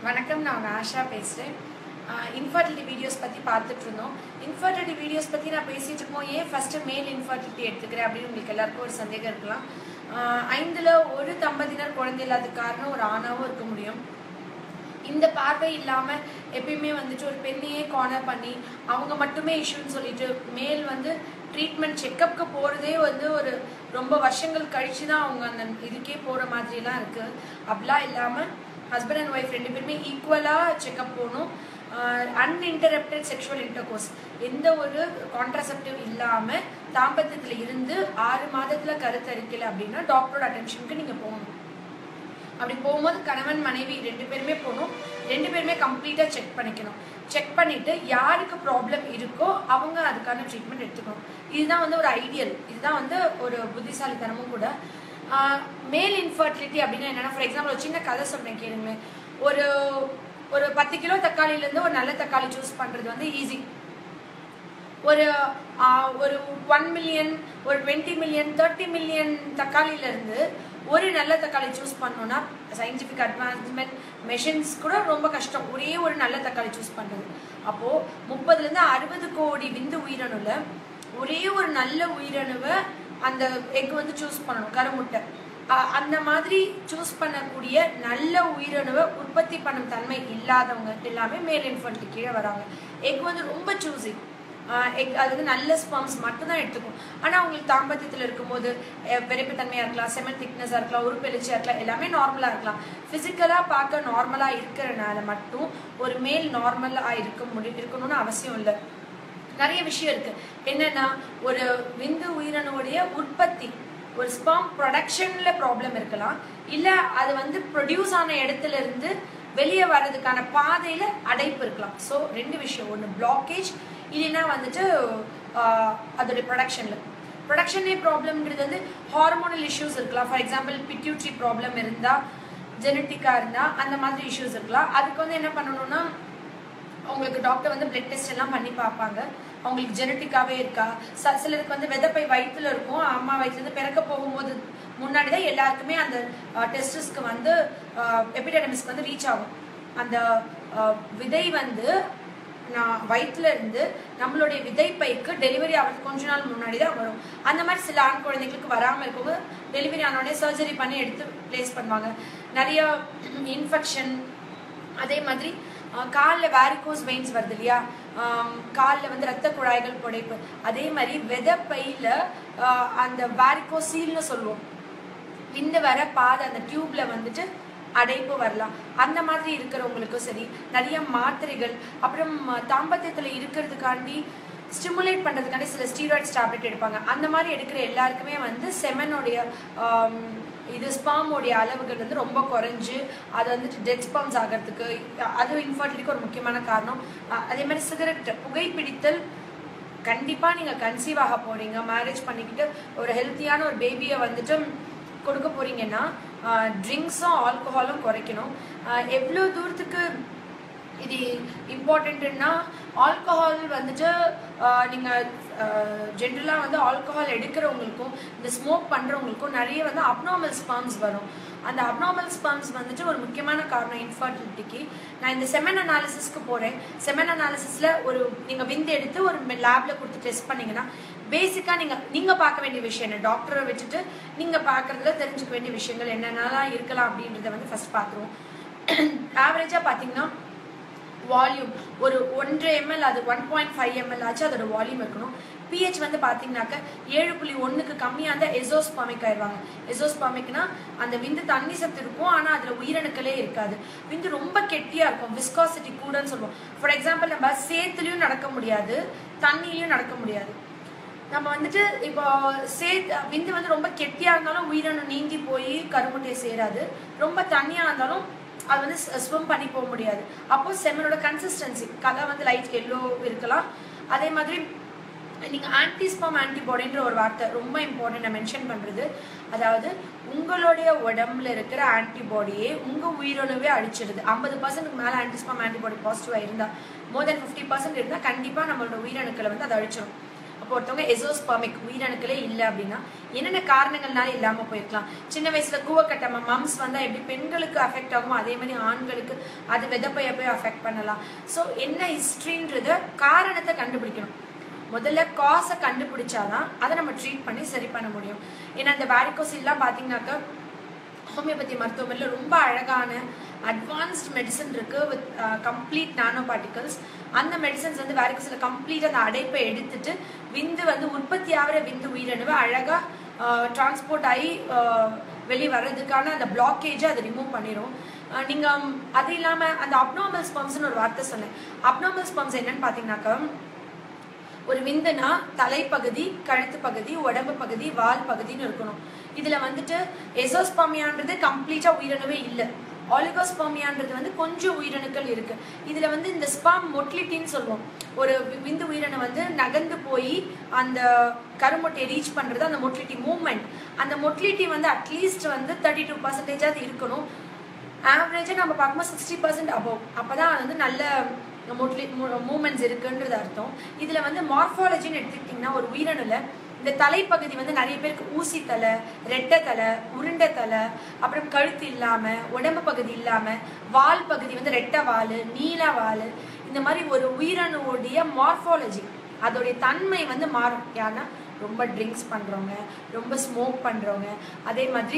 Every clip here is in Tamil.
வணக்கம், நான் உங்கள் ஆஷா பேசுகிறேன். இன்ஃபர்டிலிட்டி வீடியோஸ் பற்றி பார்த்துட்டு இருந்தோம். இன்ஃபர்டிலிட்டி வீடியோஸ் பற்றி நான் பேசிகிட்டு இருக்கோம். ஏன் ஃபஸ்ட்டு மேல் இன்ஃபர்டிலிட்டி எடுத்துக்கிறேன் அப்படின்னு உங்களுக்கு எல்லாருக்கும் ஒரு சந்தேகம் இருக்கலாம். 5ல் ஒரு தம்பதியினர் குழந்தை இல்லாத காரணம் ஒரு ஆணாவும் இருக்க முடியும். இந்த பார்வை இல்லாமல் எப்பயுமே வந்துட்டு ஒரு பெண்ணையே கார்னர் பண்ணி அவங்க மட்டுமே இஷ்யூன்னு சொல்லிட்டு மேல் ட்ரீட்மெண்ட் செக்கப்புக்கு போகிறதே ஒரு ரொம்ப வருஷங்கள் கழிச்சு தான் அவங்க அந்த இதுக்கே போகிற மாதிரிலாம் இருக்குது. அப்படிலாம் இல்லாமல் ஹஸ்பண்ட் அண்ட் ஒய்ஃப் 2 பேருமே ஈக்குவலாக செக்கப் போகணும். அன்இன்டரப்டட் செக்ஷுவல் இன்டர்கோர்ஸ், எந்த ஒரு கான்ட்ராசெப்டிவ் இல்லாமல் தாம்பத்தியத்தில் இருந்து 6 மாதத்தில் கருத்தரிக்கலை அப்படின்னா டாக்டரோட அட்டென்ஷனுக்கு நீங்கள் போகணும். அப்படி போகும்போது கணவன் மனைவி 2 பேருமே போகணும். 2 பேருமே கம்ப்ளீட்டாக செக் பண்ணிக்கணும். செக் பண்ணிவிட்டு யாருக்கு ப்ராப்ளம் இருக்கோ அவங்க அதுக்கான ட்ரீட்மெண்ட் எடுத்துக்கணும். இதுதான் ஒரு ஐடியல், இதுதான் ஒரு புத்திசாலித்தனமும் கூட. மேல் இன்ஃபர்டிலிட்டி அப்படின்னா என்னென்னா, ஃபார் எக்ஸாம்பிள் ஒரு சின்ன கதை சொல்கிறேன் கேளுங்களேன். ஒரு 10 கிலோ தக்காளியிலேருந்து ஒரு நல்ல தக்காளி சூஸ் பண்ணுறது ஈஸி. ஒரு 1 மில்லியன், ஒரு 20 மில்லியன், 30 மில்லியன் தக்காளியிலேருந்து ஒரு நல்ல தக்காளி சூஸ் பண்ணோன்னா சயின்டிஃபிக் அட்வான்ஸ்மெண்ட் மெஷின்ஸ் கூட ரொம்ப கஷ்டம். ஒரே ஒரு நல்ல தக்காளி சூஸ் பண்ணுறது. அப்போது 30லேருந்து 60 கோடி விந்து உயிரணுல ஒரே ஒரு நல்ல உயிரணுவை அந்த எக் சூஸ் பண்ணணும், கருமுட்டை. அந்த மாதிரி சூஸ் பண்ணக்கூடிய நல்ல உயிரணுவை உற்பத்தி பண்ணும் தன்மை இல்லாதவங்க எல்லாமே மேல் இன்ஃபர்டிலிட்டி கீழே வராங்க. எக் ரொம்ப சூஸி. எக் அது நல்ல ஸ்பர்ம்ஸ் மட்டும்தான் எடுத்துக்கும். ஆனால் அவங்களுக்கு தாம்பத்தியத்தில் இருக்கும்போது விரைப்புத்தன்மையாக இருக்கலாம், செமன் திக்னஸாக இருக்கலாம், உறுப்பெழுச்சியாக இருக்கலாம், எல்லாமே நார்மலாக இருக்கலாம். ஃபிசிக்கலாக பார்க்க நார்மலாக இருக்கிறனால மட்டும் ஒரு மேல் நார்மலாக இருக்கணும்னு அவசியம் இல்லை. நிறைய விஷயம் இருக்குது. என்னென்னா, ஒரு விந்து உயிரணுடைய உற்பத்தி, ஒரு ஸ்பர்ம் ப்ரொடக்ஷனில் ப்ராப்ளம் இருக்கலாம், இல்லை அது ப்ரொடியூஸ் ஆன இடத்துல இருந்து வெளியே வர்றதுக்கான பாதையில் அடைப்பு இருக்கலாம். ஸோ 2 விஷயம், ஒன்று பிளாக்கேஜ், இல்லைன்னா அதோடைய ப்ரொடக்ஷன்லேயே ப்ராப்ளம்ன்றது ஹார்மோனல் இஷ்யூஸ் இருக்கலாம். ஃபார் எக்ஸாம்பிள் பிட்யூட்ரி ப்ராப்ளம் இருந்தால், ஜெனட்டிக்காக இருந்தால் அந்த மாதிரி இஷ்யூஸ் இருக்கலாம். அதுக்கு என்ன பண்ணணும்னா, அவங்களுக்கு டாக்டர் பிளட் டெஸ்ட் எல்லாம் பண்ணி பார்ப்பாங்க. அவங்களுக்கு ஜெனட்டிக்காகவே இருக்கா. சிலருக்கு விதைப்பை வயிற்றுல இருக்கும், அம்மா வயிற்றுலேருந்து பிறக்க போகும்போது முன்னாடி தான் எல்லாருக்குமே அந்த டெஸ்டஸ்க்கு எபிடெர்மிஸ்க்கு ரீச் ஆகும். அந்த விதை நான் வயிற்றுல இருந்து நம்மளுடைய விதைப்பைக்கு டெலிவரி ஆகிறதுக்கு கொஞ்ச நாள் முன்னாடி தான் வரும். அந்த மாதிரி சில ஆண் குழந்தைங்களுக்கு வராமல் இருக்கவங்க டெலிவரி ஆனோடனே சர்ஜரி பண்ணி எடுத்து பிளேஸ் பண்ணுவாங்க. நிறைய இன்ஃபெக்ஷன், அதே மாதிரி காலில் வேரிகோஸ் வெயின்ஸ் வருது இல்லையா, காலில் ரத்த குழாய்கள் புடைப்பு, அதே மாதிரி விதைப்பையில் அந்த வேரிகோஸ் சீல்னு சொல்லுவோம், இந்த வர பாதை அந்த டியூப்ல அடைப்பு வரலாம். அந்த மாதிரி இருக்கிறவங்களுக்கும் சரி, நிறைய மாத்திரைகள், அப்புறம் தாம்பத்தியத்தில் இருக்கிறதுக்காண்டி ஸ்டிமுலேட் பண்ணுறதுக்காண்டி சில ஸ்டீராய்ட்ஸ் டேப்லெட் எடுப்பாங்க. அந்த மாதிரி எடுக்கிற எல்லாருக்குமே செமனுடைய ஸ்பர்மோடைய அளவுகள் ரொம்ப குறைஞ்சு அது டெட் ஸ்பர்ம்ஸ் ஆகிறதுக்கு அது இன்ஃபர்டிலிட்டிக்கு ஒரு முக்கியமான காரணம். அதே மாதிரி சிகரெட் புகைப்பிடித்தல், கண்டிப்பாக நீங்கள் கன்சீவ் ஆக போகிறீங்க, மேரேஜ் பண்ணிக்கிட்டு ஒரு ஹெல்த்தியான ஒரு பேபியை கொடுக்க போகிறீங்கன்னா ட்ரிங்க்ஸும் ஆல்கஹாலும் குறைக்கணும். எவ்வளோ தூரத்துக்கு இது இம்பார்ட்டண்ட்டுன்னா, ஆல்கஹால் நீங்கள் ஜென்ரலாக ஆல்கஹால் எடுக்கிறவங்களுக்கும் இந்த ஸ்மோக் பண்ணுறவங்களுக்கும் நிறைய அப்நார்மல் ஸ்பர்ம்ஸ் வரும். அந்த அப்நார்மல் ஸ்பர்ம்ஸ் ஒரு முக்கியமான காரணம் இன்ஃபர்டிலிட்டிக்கு. நான் இந்த செமன் அனாலிசிஸ்க்கு போகிறேன். செமன் அனாலிசிஸில் நீங்கள் விந்து எடுத்து ஒரு லேபில் கொடுத்து டெஸ்ட் பண்ணிங்கன்னா பேசிக்காக நீங்கள் பார்க்க வேண்டிய விஷயம் என்ன, டாக்டரை வச்சுட்டு நீங்கள் பார்க்குறதுல தெரிஞ்சுக்க வேண்டிய விஷயங்கள் என்னென்னலாம் இருக்கலாம் அப்படின்றத ஃபஸ்ட் பார்த்துருவோம். ஆவரேஜாக பார்த்தீங்கன்னா வால்யூம் ஒரு 1 ml, அது 1.5 ml ஆச்சு அதோட வால்யூம் இருக்கணும். pH பார்த்தீங்கன்னாக்க 7.1க்கு கம்மியாக இருந்தால் எசோஸ்பர்மிக் ஆயிடுவாங்க. எசோஸ்பர்மிக்னா அந்த விந்து தண்ணி சத்து இருக்கும், ஆனால் அதில் உயிரணுக்களே இருக்காது. விந்து ரொம்ப கெட்டியாக இருக்கும், விஸ்காசிட்டி கூடன்னு சொல்லுவோம். ஃபார் எக்ஸாம்பிள், நம்ம சேத்துலையும் நடக்க முடியாது, தண்ணியிலையும் நடக்க முடியாது. நம்ம இப்போ விந்து ரொம்ப கெட்டியாக இருந்தாலும் உயிரணு நீந்தி போய் கருமுட்டையை சேராது. ரொம்ப தண்ணியாக இருந்தாலும் அது ஸ்விம் பண்ணி போக முடியாது. அப்போ செமனோட கன்சிஸ்டன்சி கலர் லைட் எல்லோ இருக்கலாம். அதே மாதிரி நீங்கள் ஆன்டிஸ்பர்ம் ஆன்டிபாடின்ற ஒரு வார்த்தை ரொம்ப இம்பார்ட்டன்ட் நான் மென்ஷன் பண்ணுறது. அதாவது உங்களுடைய உடம்புல இருக்கிற ஆன்டிபாடியே உங்கள் உயிரணுவே அழிச்சிடுது. 50% மேலே ஆன்டிஸ்பர்ம் ஆன்டிபாடி பாசிட்டிவாக இருந்தால், மோர் தென் 50% இருந்தால் கண்டிப்பாக நம்மளோட உயிரணுக்களை அது அழிச்சிடும். அப்போ ஒருத்தவங்க எசோஸ்பர்மிக் உயிரணுக்களே இல்லை அப்படின்னா என்னென்ன காரணங்கள்னால இல்லாமல் போயிருக்கலாம். சின்ன வயசுல கூவக்கட்டை மம்ஸ் வந்தால் எப்படி பெண்களுக்கு அஃபெக்ட் ஆகுமோ அதே மாதிரி ஆண்களுக்கு அது விதப்பைய போய் அஃபெக்ட் பண்ணலாம். ஸோ என்ன ஹிஸ்ட்ரின்றத காரணத்தை கண்டுபிடிக்கணும். முதல்ல காசை கண்டுபிடிச்சாதான் அதை நம்ம ட்ரீட் பண்ணி சரி பண்ண முடியும். ஏன்னா இந்த வேரிகோஸ் எல்லாம் பார்த்தீங்கன்னாக்கா ஹோமியோபதி மருத்துவமனையில் ரொம்ப அழகான அட்வான்ஸ்ட் மெடிசன் இருக்கு வித் கம்ப்ளீட் நானோ பார்ட்டிகல்ஸ். அந்த மெடிசன்ஸ் வந்து வேரிகோஸ்ல கம்ப்ளீட் அந்த அடைப்பை எடுத்துட்டு விந்து வந்து உற்பத்தி ஆகிற விந்து உயிரணுவை அழகா டிரான்ஸ்போர்ட் ஆகி வெளியே வர்றதுக்கான அந்த பிளாக்கேஜை அதை ரிமூவ் பண்ணிடும். நீங்க அது இல்லாம அந்த அப்நார்மல் ஸ்பம்ஸ்ன்னு ஒரு வார்த்தை சொன்னேன். அப்நார்மல் ஸ்பம்ஸ் என்னன்னு பாத்தீங்கன்னாக்கா ஒரு விந்துனா தலைப்பகுதி, கழுத்து பகுதி, உடம்பு பகுதி, வால் பகுதின்னு இருக்கணும். இதுல வந்துட்டு எசோஸ்பர்மியான்றது கம்ப்ளீட்டா உயிரணுவே இல்லை. ஆலிகோஸ்பர்மியான்றது வந்து கொஞ்சம் உயிரணுக்கள் இருக்கு. இதுல வந்து இந்த ஸ்பர்ம் மொட்டிலிட்டின்னு சொல்லுவோம். ஒரு விந்து உயிரணு வந்து நகர்ந்து போய் அந்த கருமுட்டையை ரீச் பண்றது அந்த மொட்டிலிட்டி மூவ்மெண்ட். அந்த மொட்டிலிட்டி வந்து அட்லீஸ்ட் வந்து 32% இருக்கணும். ஆவரேஜா நம்ம பார்க்கும்போது 60% அபோவ். அப்பதான் வந்து நல்ல மூமெண்ட்ஸ் இருக்குன்றது அர்த்தம். இதுல வந்து மார்பாலஜின்னு எடுத்துக்கிட்டீங்கன்னா ஒரு உயிரணுல இந்த தலைப்பகுதி வந்து நிறைய பேருக்கு ஊசி தலை, ரெட்டை தலை, உருண்டை தலை, அப்புறம் கழுத்து இல்லாம, உடம்பு பகுதி இல்லாம, வால் பகுதி வந்து ரெட்டை வால், நீல வால், இந்த மாதிரி ஒரு உயிரணுடைய மார்பாலஜி அதோடைய தன்மை வந்து மாறும். யாருன்னா ரொம்ப ட்ரிங்க்ஸ் பண்றவங்க, ரொம்ப ஸ்மோக் பண்றவங்க, அதே மாதிரி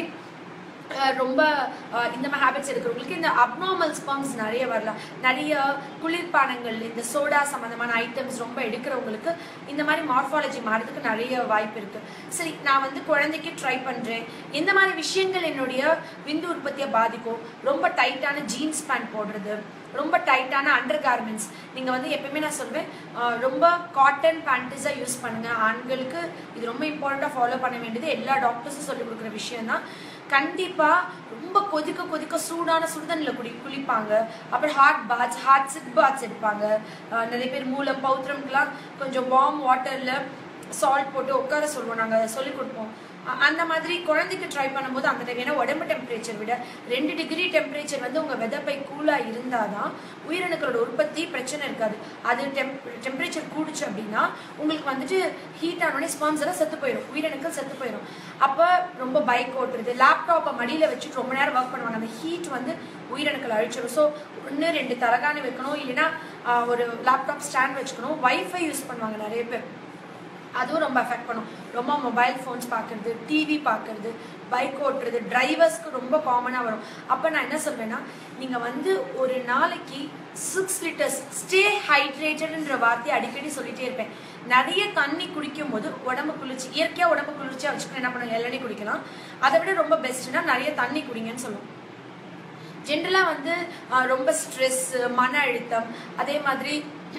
ரொம்ப இந்த மாதிரி ஹேபிட்ஸ் இருக்கிறவங்களுக்கு இந்த அப்நார்மல் ஸ்பர்ம்ஸ் நிறைய வரலாம். நிறைய குளிர்பானங்கள், இந்த சோடா சம்பந்தமான ஐட்டம்ஸ் ரொம்ப எடுக்கிறவங்களுக்கு இந்த மாதிரி மார்பாலஜி மாறதுக்கு நிறைய வாய்ப்பு இருக்கு. சரி, நான் வந்து குழந்தைக்கு ட்ரை பண்றேன், எந்த மாதிரி விஷயங்கள் என்னுடைய விந்து உற்பத்தியை பாதிக்கும்? ரொம்ப டைட்டான ஜீன்ஸ் பேண்ட் போடுறது, ரொம்ப டைட்டான அண்டர் கார்மெண்ட்ஸ். நீங்க வந்து எப்பயுமே நான் சொல்வேன் ரொம்ப காட்டன் பேண்ட்ஸா யூஸ் பண்ணுங்க. ஆண்களுக்கு இது ரொம்ப இம்பார்ட்டண்டா ஃபாலோ பண்ண வேண்டியது எல்லா டாக்டர்ஸும் சொல்லி கொடுக்குற விஷயம் தான். கண்டிப்பா ரொம்ப கொதிக்க சூடான சுடுதண்ணில குளிப்பாங்க. அப்புறம் ஹாட் சிட் பாத்ஸ் எடுப்பாங்க. நிறைய பேர் மூலம் பௌத்திரம்க்குலாம் கொஞ்சம் வார்ம் வாட்டர்ல சால்ட் போட்டு உட்கார சொல்லுவோம், நாங்க சொல்லி கொடுப்போம். அந்த மாதிரி குழந்தைக்கு ட்ரை பண்ணும்போது அந்த டைம், ஏன்னா உடம்பு டெம்பரேச்சர் விட 2 டிகிரி டெம்பரேச்சர் வந்து உங்க விதப்பை கூலா இருந்தாதான் உயிரணுக்களோட உற்பத்தி பிரச்சனை இருக்காது. அது டெம்பரேச்சர் கூடுச்சு அப்படின்னா உங்களுக்கு வந்துட்டு ஹீட் ஆனோடனே ஸ்பர்ம்ஸ் எல்லாம் செத்து போயிடும், உயிரணுக்கள் செத்து போயிடும். அப்ப ரொம்ப பைக் ஓட்டுறது, லேப்டாப்பை மடியில வச்சுட்டு ரொம்ப நேரம் ஒர்க் பண்ணுவாங்க. அந்த ஹீட் வந்து உயிரணுக்கள் அழிச்சிடும். ஸோ 1-2 தலகாணி வைக்கணும், இல்லைன்னா ஒரு லேப்டாப் ஸ்டாண்ட் வச்சுக்கணும். வைஃபை யூஸ் பண்ணுவாங்க நிறைய பேர், அதுவும் ரொம்ப அஃபெக்ட் பண்ணும். ரொம்ப மொபைல் ஃபோன்ஸ் பார்க்கறது, டிவி பார்க்கறது, பைக் ஓட்டுறது, டிரைவர்ஸ்க்கு ரொம்ப காமனாக வரும். அப்போ நான் என்ன சொல்வேன்னா, நீங்கள் வந்து ஒரு நாளைக்கு 6 லிட்டர்ஸ் ஸ்டே ஹைட்ரேட்டட்ன்ற வார்த்தையை அடிக்கடி சொல்லிட்டே இருப்பேன். நிறைய தண்ணி குடிக்கும் போது உடம்பு குளிர்ச்சி, இயற்கையாக உடம்பு குளிர்ச்சியாக வச்சுக்கணும். என்ன பண்ணணும், இளநீ குடிக்கலாம். அதை விட ரொம்ப பெஸ்ட்னா நிறைய தண்ணி குடிங்கன்னு சொல்லுவோம். ஜென்ரலாக வந்து ரொம்ப ஸ்ட்ரெஸ், மன அழுத்தம், அதே மாதிரி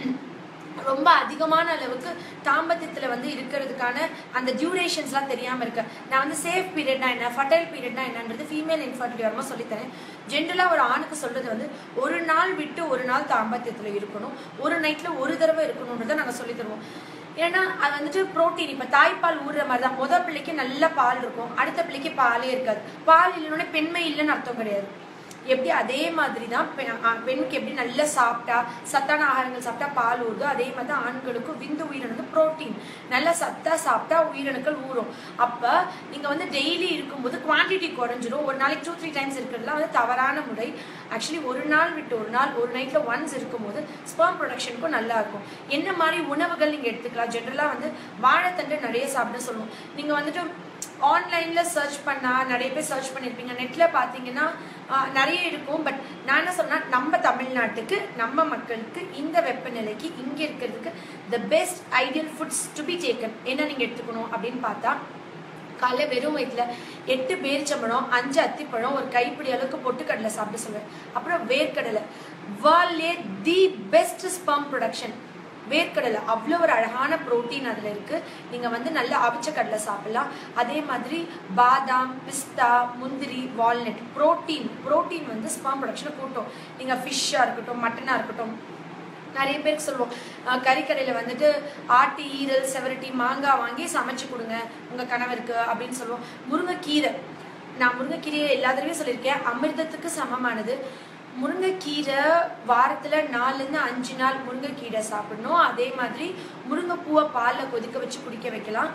ரொம்ப அதிகமான அளவுக்கு தாம்பத்தியத்தில் வந்து இருக்கிறதுக்கான அந்த டியூரேஷன்ஸ்லாம் தெரியாமல் இருக்கு. நான் வந்து சேஃப் பீரியட்னா என்ன, ஃபர்டைல் பீரியட்னா என்னன்றது ஃபீமேல் இன்ஃபர்டிலிட்டி வரும்போது சொல்லித்தரேன். ஜென்ரலாக ஒரு ஆணுக்கு சொல்றது வந்து ஒரு நாள் விட்டு ஒரு நாள் தாம்பத்தியத்தில் இருக்கணும், ஒரு நைட்டில் ஒரு தடவை இருக்கணுன்றதை நாங்கள் சொல்லி தருவோம். ஏன்னா அது வந்துட்டு ப்ரோட்டீன். இப்போ தாய்ப்பால் ஊறுற மாதிரி தான். முதல் பிள்ளைக்கு நல்ல பால் இருக்கும், அடுத்த பிள்ளைக்கு பாலே இருக்காது. பால் இல்லைன்னொன்னே பெண்மை இல்லைன்னு அர்த்தம் கிடையாது. எப்படி அதே மாதிரி தான் பெண்ணுக்கு எப்படி நல்லா சாப்பிட்டா சத்தான ஆகாரங்கள் சாப்பிட்டா பால் ஊறுதோ, அதே மாதிரி தான் ஆண்களுக்கும் விந்து உயிரணு புரோட்டீன் நல்லா சத்தா சாப்பிட்டா உயிரணுக்கள் ஊறும். அப்போ நீங்கள் வந்து டெய்லி இருக்கும்போது குவான்டிட்டி குறைஞ்சிடும். ஒரு நாளைக்கு 2-3 டைம்ஸ் இருக்கிறதுலாம் வந்து தவறான முறை. ஆக்சுவலி ஒரு நாள் விட்டு ஒரு நாள், ஒரு நைட்டில் ஒன்ஸ் இருக்கும்போது ஸ்பெர்ம் ப்ரொடக்ஷனுக்கும் நல்லா இருக்கும். என்ன மாதிரி உணவுகள் நீங்கள் எடுத்துக்கலாம்? ஜென்ரலாக வந்து வாழைத்தண்டு நிறைய சாப்பிட சொல்லுவோம். நீங்கள் வந்துட்டு ஆன்லைன்ல சர்ச் பண்ணா நிறைய பேர் சர்ச் பண்ணியிருப்பீங்க, நெட்ல பார்த்தீங்கன்னா நிறைய இருக்கும். பட் நான் என்ன சொன்னா, நம்ம தமிழ்நாட்டுக்கு, நம்ம மக்களுக்கு, இந்த வெப்பநிலைக்கு இங்கே இருக்கிறதுக்கு the best ideal foods to be taken என்ன நீங்கள் எடுத்துக்கணும் அப்படின்னு பார்த்தா, காலைல வெறும் வயிற்றுல 8 பேரிச்சம்பழம், 5 அத்திப்பழம், ஒரு கைப்பிடி அளவுக்கு பொட்டுக்கடலை சாப்பிட சொல்லுவேன். அப்புறம் வேர்க்கடலை, வேர்ல்ட்லே தி பெஸ்ட் ஸ்பெர்ம் ப்ரொடக்ஷன் வேர்க்கடலை. அவ்வளோ ஒரு அழகான ப்ரோட்டீன் அதில் இருக்குது. நீங்கள் வந்து நல்ல அவிச்ச கடலை சாப்பிடலாம். அதே மாதிரி பாதாம், பிஸ்தா, முந்திரி, வால்நட், ப்ரோட்டீன் வந்து ஸ்பெர்ம் ப்ரொடக்ஷனை கூட்டும். நீங்கள் ஃபிஷ்ஷாக இருக்கட்டும், மட்டனாக இருக்கட்டும். நிறைய பேருக்கு சொல்லுவோம், கறிக்கடையில் வந்துட்டு ஆட்டி, ஈரல், செவரட்டி, மாங்காய் வாங்கி சமைச்சு கொடுங்க உங்கள் கணவருக்கு அப்படின்னு சொல்லுவோம். முருங்கைக்கீரை, நான் முருங்கைக்கீரையை எல்லா தடவையும் சொல்லியிருக்கேன், அமிர்தத்துக்கு சமமானது. முருங்கைக்கீரை வாரத்தில் 4லேருந்து 5 நாள் முருங்கைக்கீரை சாப்பிடணும். அதே மாதிரி முருங்கைப்பூவை பாலில் கொதிக்க வச்சு குடிக்க வைக்கலாம்.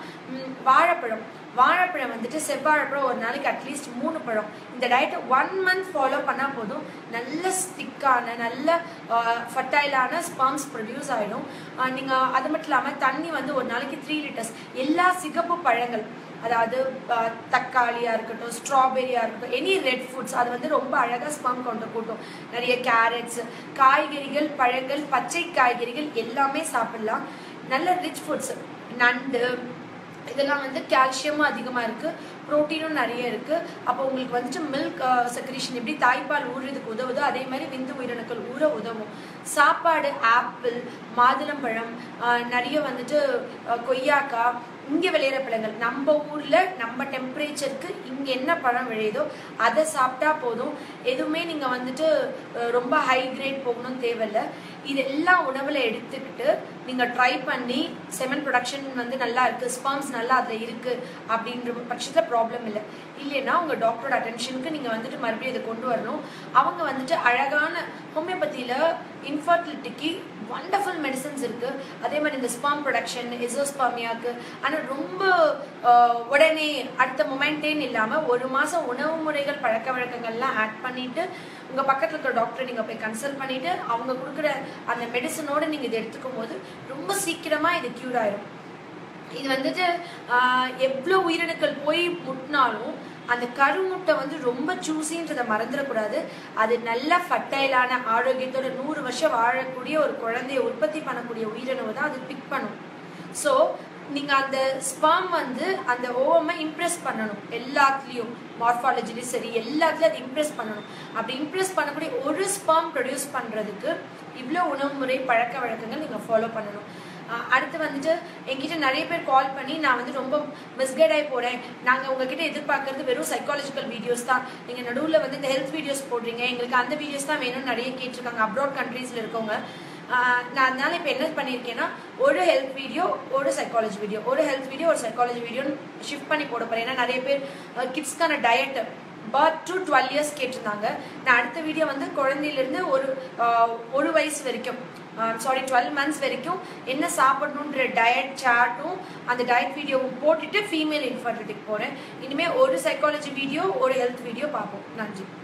வாழைப்பழம் வந்துட்டு செவ்வாழைப்பழம் ஒரு நாளைக்கு அட்லீஸ்ட் 3 பழம். இந்த டயட்டை 1 மந்த் ஃபாலோ பண்ணால் போதும். நல்ல ஸ்டிக்கான நல்ல ஃபர்டைலான ஸ்பர்ம்ஸ் ப்ரொடியூஸ் ஆகிடும். நீங்கள் அது மட்டும் இல்லாமல் தண்ணி வந்து ஒரு நாளைக்கு 3 லிட்டர்ஸ். எல்லா சிகப்பு பழங்கள், அதாவது தக்காளியாக இருக்கட்டும், ஸ்ட்ராபெரியாக இருக்கட்டும், எனி ரெட் ஃபுட்ஸ், அது வந்து ரொம்ப அழகாக ஸ்பர்ம் கவுண்டர் கூட்டும். நிறைய கேரட்ஸ், காய்கறிகள், பழங்கள், பச்சை காய்கறிகள் எல்லாமே சாப்பிடலாம். நல்ல ரிச் ஃபுட்ஸ், நண்டு, இதெல்லாம் வந்து கால்சியமும் அதிகமாக இருக்குது, ப்ரோட்டீனும் நிறைய இருக்குது. அப்போ உங்களுக்கு வந்துட்டு மில்க் செக்ரீஷன் எப்படி தாய்ப்பால் ஊறுறதுக்கு உதவுதோ அதே மாதிரி விந்து உயிரணுக்கள் ஊற உதவும். சாப்பாடு ஆப்பிள், மாதுளம்பழம், நிறைய வந்துட்டு கொய்யாக்காய், இங்கே விளையிற பழங்கள், நம்ம ஊரில் நம்ம டெம்பரேச்சருக்கு இங்கே என்ன பழம் விளையுதோ அதை சாப்பிட்டா போதும். எதுவுமே நீங்கள் வந்துட்டு ரொம்ப ஹை கிரேட் போகணும்னு தேவையில்லை. இதெல்லாம் உணவில் எடுத்துக்கிட்டு நீங்கள் ட்ரை பண்ணி செமன் ப்ரொடக்ஷன் வந்து நல்லா இருக்குது, ஸ்பர்ம்ஸ் நல்லா அதில் இருக்குது அப்படின்ற பட்சத்தில் ப்ராப்ளம் இல்லை. இல்லைன்னா உங்கள் டாக்டரோட அட்டென்ஷனுக்கு நீங்கள் வந்துட்டு மறுபடியும் இதை கொண்டு வரணும். அவங்க வந்துட்டு அழகான ஹோமியோபதியில் இன்ஃபர்டிலிட்டிக்கு வண்டர்ஃபுல் மெடிசன்ஸ் இருக்குது. அதே மாதிரி இந்த ஸ்பர்ம் ப்ரொடக்ஷன், எசோஸ்பர்மியாவுக்கு. ஆனால் ரொம்ப உடனே அடுத்த மொமெண்டேன்னு இல்லாமல் 1 மாதம் உணவு முறைகள் பழக்க வழக்கங்கள்லாம் ஆட் பண்ணிவிட்டு உங்கள் பக்கத்தில் இருக்கிற டாக்டரை நீங்கள் போய் கன்சல்ட் பண்ணிவிட்டு அவங்க கொடுக்குற அந்த மெடிசனோடு நீங்கள் இதை எடுத்துக்கும் போது ரொம்ப சீக்கிரமாக இது க்யூர் ஆயிடும். இது வந்துட்டு எவ்வளோ உயிரணுக்கள் போய் முட்டினாலும் அந்த கருமுட்டை வந்து ரொம்ப சூசின்றதை மறந்துடக்கூடாது. அது நல்ல ஃபர்டைலான ஆரோக்கியத்தோட 100 வருஷம் வாழக்கூடிய ஒரு குழந்தைய உற்பத்தி பண்ணக்கூடிய உயிரணுவை தான் அது பிக் பண்ணும். ஸோ நீங்கள் அந்த ஸ்பர்ம் வந்து அந்த ஓவமை இம்ப்ரெஸ் பண்ணணும். எல்லாத்துலேயும் மார்ஃபாலஜிலையும் சரி எல்லாத்துலேயும் அது இம்ப்ரெஸ் பண்ணணும். அப்படி இம்ப்ரெஸ் பண்ணக்கூடிய ஒரு ஸ்பர்ம் ப்ரொடியூஸ் பண்ணுறதுக்கு இவ்வளோ உணவு முறை பழக்க வழக்கங்கள் நீங்கள் ஃபாலோ பண்ணணும். அடுத்து வந்துட்டு என்கிட்ட நிறைய பேர் கால் பண்ணி நான் வந்து ரொம்ப மிஸ்கைட் ஆகி போகிறேன், நாங்கள் உங்ககிட்ட எதிர்பார்க்கறது வெறும் சைக்காலஜிக்கல் வீடியோஸ் தான், நீங்கள் நடுவில் வந்து இந்த ஹெல்த் வீடியோஸ் போடுறீங்க, எங்களுக்கு அந்த வீடியோஸ் தான் வேணும்னு நிறைய கேட்டிருக்காங்க அப்ராட் கண்ட்ரீஸில் இருக்கவங்க. நான் அதனால இப்போ என்ன பண்ணியிருக்கேன்னா ஒரு ஹெல்த் வீடியோ ஒரு சைக்காலஜி வீடியோ, ஒரு ஹெல்த் வீடியோ ஒரு சைக்காலஜி வீடியோன்னு ஷிஃப்ட் பண்ணி போட போகிறேன். ஏன்னா நிறைய பேர் கிட்ஸ்க்கான டயட் பர்த் டு 12 இயர்ஸ் கேட்டிருந்தாங்க. நான் அடுத்த வீடியோ வந்து குழந்தையிலேருந்து ஒரு வயசு வரைக்கும் 12 months வரைக்கும் என்ன சாப்பிடணுன்ற டயட் சார்ட்டும் அந்த டயட் வீடியோவும் போட்டுட்டு ஃபீமேல் இன்ஃபர்டிலிட்டிக்கு போகிறேன். இனிமேல் ஒரு சைக்காலஜி வீடியோ ஒரு ஹெல்த் வீடியோ பார்ப்போம். நன்றி.